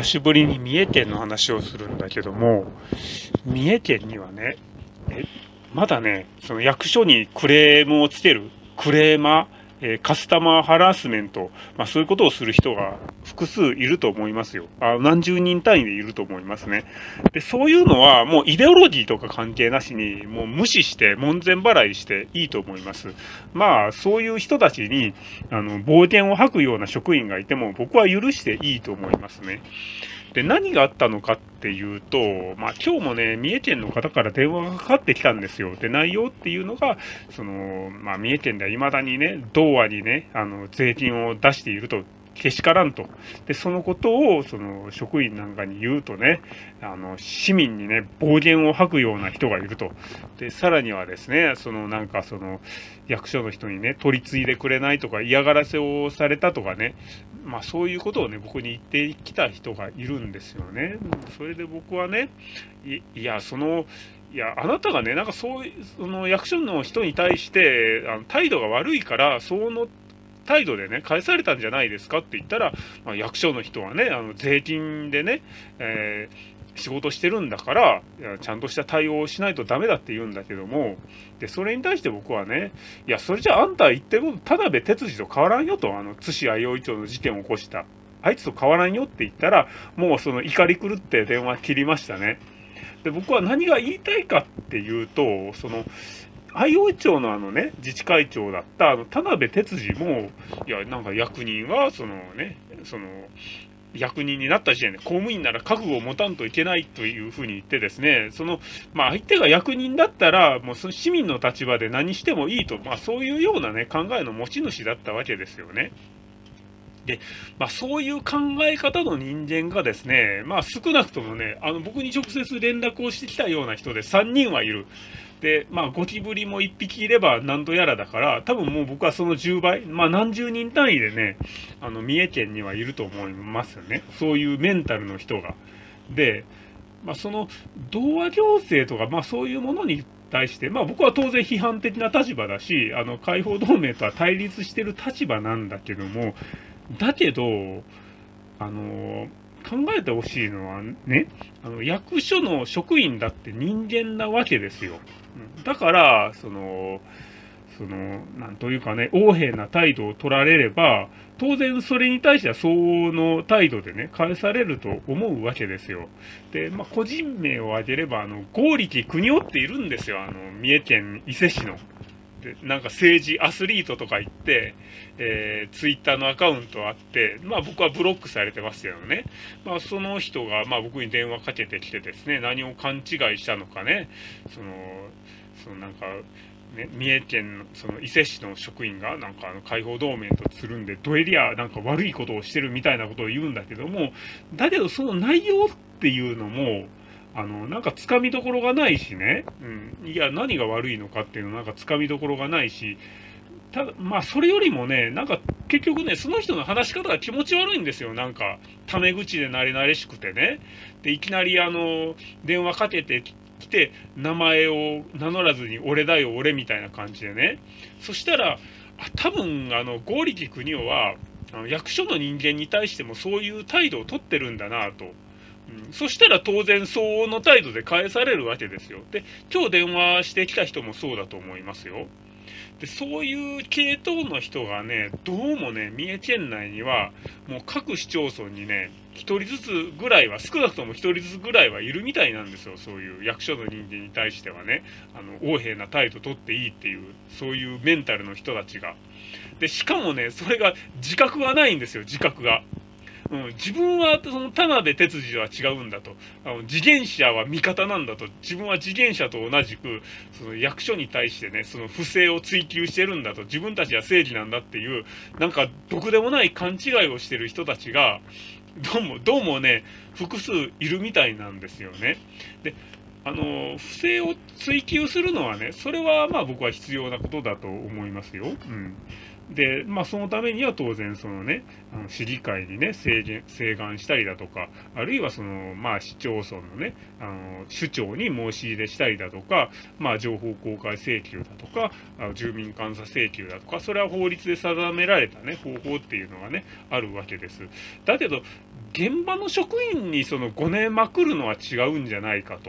しぶりに三重県の話をするんだけども、三重県にはね、まだね、その役所にクレームをつける、クレーマー、カスタマーハラスメント、そういうことをする人が複数いると思いますよ。何十人単位でいると思いますね。で、そういうのはもうイデオロギーとか関係なしに、もう無視して門前払いしていいと思います。そういう人たちに、暴言を吐くような職員がいても、僕は許していいと思いますね。で、何があったのかっていうと、今日もね、三重県の方から電話がかかってきたんですよ。で、内容っていうのが、三重県では未だにね、道和にね、税金を出していると。けしからんと。で、そのことを、職員なんかに言うとね、市民にね、暴言を吐くような人がいると。で、さらにはですね、役所の人にね、取り次いでくれないとか、嫌がらせをされたとかね、そういうことをね、僕に言ってきた人がいるんですよね。それで僕はね、あなたがね、役所の人に対して、態度が悪いから、その態度でね、返されたんじゃないですかって言ったら、役所の人はね、税金でね、仕事してるんだから、ちゃんとした対応をしないとダメだって言うんだけども、で、それに対して僕はね、それじゃあんた言ってること、田辺哲司と変わらんよと、津市相生町の事件を起こした。あいつと変わらんよって言ったら、もうその怒り狂って電話切りましたね。で、僕は何が言いたいかっていうと、相生町の自治会長だった田辺哲司も、役人は、役人になった時点で公務員なら覚悟を持たんといけないというふうに言ってですね、相手が役人だったら、もうその市民の立場で何してもいいと、そういうようなね、考えの持ち主だったわけですよね。で、そういう考え方の人間がですね、少なくともね、僕に直接連絡をしてきたような人で3人はいる。で、ゴキブリも1匹いれば何度やらだから、多分もう僕はその10倍、何十人単位でね、三重県にはいると思いますよね。そういうメンタルの人が。で、童話行政とか、そういうものに対して、僕は当然批判的な立場だし、解放同盟とは対立してる立場なんだけども、だけど、考えてほしいのはね、役所の職員だって人間なわけですよ。だから、なんというかね、横柄な態度を取られれば、当然それに対しては相応の態度でね、返されると思うわけですよ。で、個人名を挙げれば、剛力邦夫っているんですよ。三重県伊勢市の。で、政治アスリートとか言って、ツイッターのアカウントあって、僕はブロックされてますよね。その人が、僕に電話かけてきてですね、何を勘違いしたのかね、三重県の伊勢市の職員が解放同盟とつるんでどエリア悪いことをしてるみたいなことを言うんだけども、だけどその内容っていうのもつかみどころがないしね、何が悪いのかっていうのつかみどころがないし、ただ、それよりもね、結局ね、その人の話し方が気持ち悪いんですよ。タメ口で慣れ慣れしくてね。で、いきなり電話かけてきて、名前を名乗らずに、俺だよ、俺みたいな感じでね。そしたら、多分、剛力邦夫は、役所の人間に対してもそういう態度を取ってるんだなと。そしたら当然相応の態度で返されるわけですよ。で、今日電話してきた人もそうだと思いますよ。で、そういう系統の人がね、どうもね、三重県内には、もう各市町村にね、一人ずつぐらいは、少なくとも一人ずつぐらいはいるみたいなんですよ。そういう役所の人間に対してはね、横柄な態度取っていいっていう、そういうメンタルの人たちが。で、しかもね、それが自覚がないんですよ、自覚が。自分はその田辺哲司は違うんだと。自現者は味方なんだと。自分は自現者と同じく、その役所に対してね、その不正を追求してるんだと。自分たちは正義なんだっていう、どこでもない勘違いをしてる人たちが、どうもね、複数いるみたいなんですよね。で、不正を追求するのはね、それは僕は必要なことだと思いますよ。 で、まあ、そのためには当然、そのね、市議会にね、請願したりだとか、あるいはその、まあ、市町村のね、首長に申し入れしたりだとか、まあ、情報公開請求だとか、住民監査請求だとか、それは法律で定められたね、方法っていうのがね、あるわけです。だけど、現場の職員にその5年まくるのは違うんじゃないかと。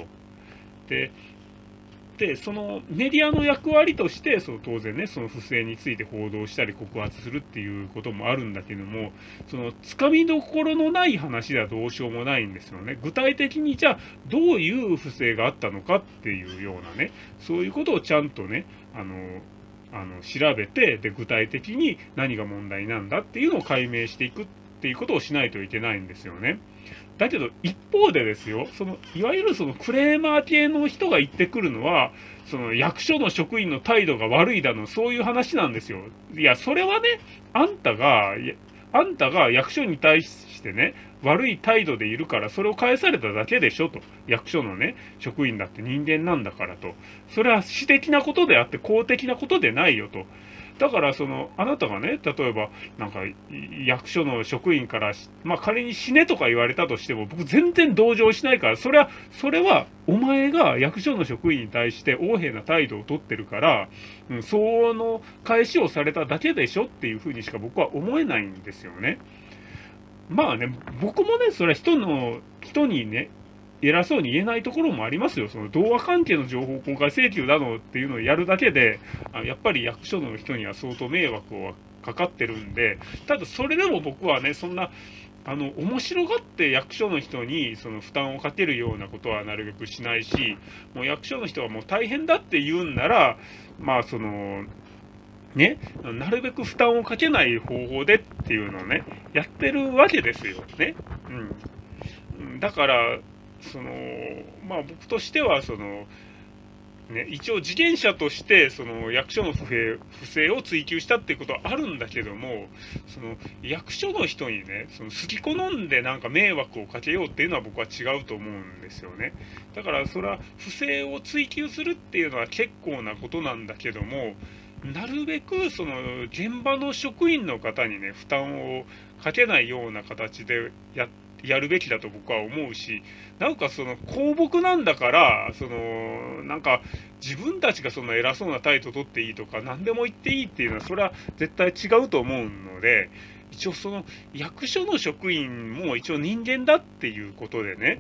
で、そのメディアの役割として、その当然ね、その不正について報道したり告発するっていうこともあるんだけども、そのつかみどころのない話ではどうしようもないんですよね。具体的にじゃあどういう不正があったのかっていうようなね、そういうことをちゃんとね、調べて、で、具体的に何が問題なんだっていうのを解明していくっていうことをしないといけないんですよね。だけど一方でですよ、いわゆるそのクレーマー系の人が言ってくるのは、その役所の職員の態度が悪いだの、そういう話なんですよ。いや、それはね、あんたが役所に対してね、悪い態度でいるから、それを返されただけでしょと。役所のね、職員だって人間なんだからと。それは私的なことであって公的なことでないよと。だから、あなたがね、例えば、なんか、役所の職員から、まあ、仮に死ねとか言われたとしても、僕全然同情しないから、それは、お前が役所の職員に対して横柄な態度をとってるから、その返しをされただけでしょっていうふうにしか僕は思えないんですよね。まあね、僕もね、それは人にね、偉そうに言えないところもありますよ。その童話関係の情報公開請求などっていうのをやるだけで、やっぱり役所の人には相当迷惑をかかってるんで、ただそれでも僕はね、そんな、面白がって役所の人にその負担をかけるようなことはなるべくしないし、もう役所の人はもう大変だって言うんなら、まあね、なるべく負担をかけない方法でっていうのをね、やってるわけですよね。だから、まあ僕としては、ね、一応事件者として、役所の不正を追及したっていうことはあるんだけども、役所の人にね、好き好んでなんか迷惑をかけようっていうのは僕は違うと思うんですよね。だから、それは不正を追及するっていうのは結構なことなんだけども、なるべく現場の職員の方にね、負担をかけないような形でやるべきだと僕は思うし、なんか公僕なんだから、なんか自分たちがその偉そうな態度を取っていいとか、何でも言っていいっていうのは、それは絶対違うと思うので、一応役所の職員も一応人間だっていうことでね、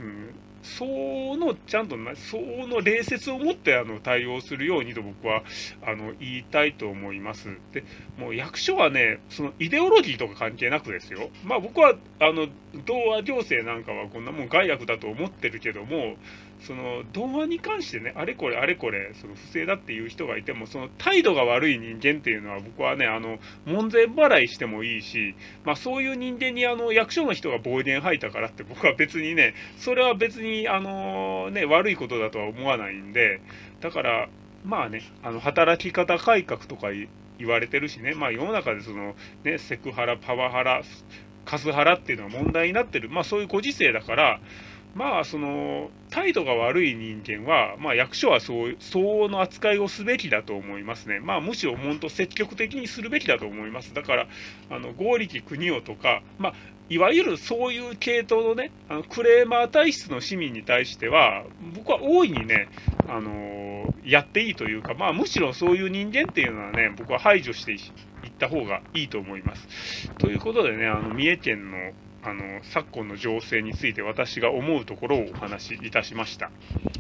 ちゃんと礼節を持って対応するようにと僕は言いたいと思います。で、もう役所はね、イデオロギーとか関係なくですよ。まあ僕は童話行政なんかはこんなもん害悪だと思ってるけども、童話に関してね、あれこれ不正だっていう人がいても、態度が悪い人間っていうのは僕はね、門前払いしてもいいし、まあそういう人間に役所の人が暴言吐いたからって僕は別にね、それは別に悪いことだとは思わないんで、だからまあね、働き方改革とか言われてるしね、まあ世の中でね、セクハラ、パワハラ、カスハラっていうのは問題になってる、まあそういうご時世だから、まあ態度が悪い人間は、まあ役所は相応の扱いをすべきだと思いますね。まあむしろ本当積極的にするべきだと思います。だから、剛力国夫とか、まあいわゆるそういう系統のね、クレーマー体質の市民に対しては、僕は大いにね、やっていいというか、まあむしろそういう人間っていうのはね、僕は排除していった方がいいと思います。ということでね、三重県の昨今の情勢について私が思うところをお話しいたしました。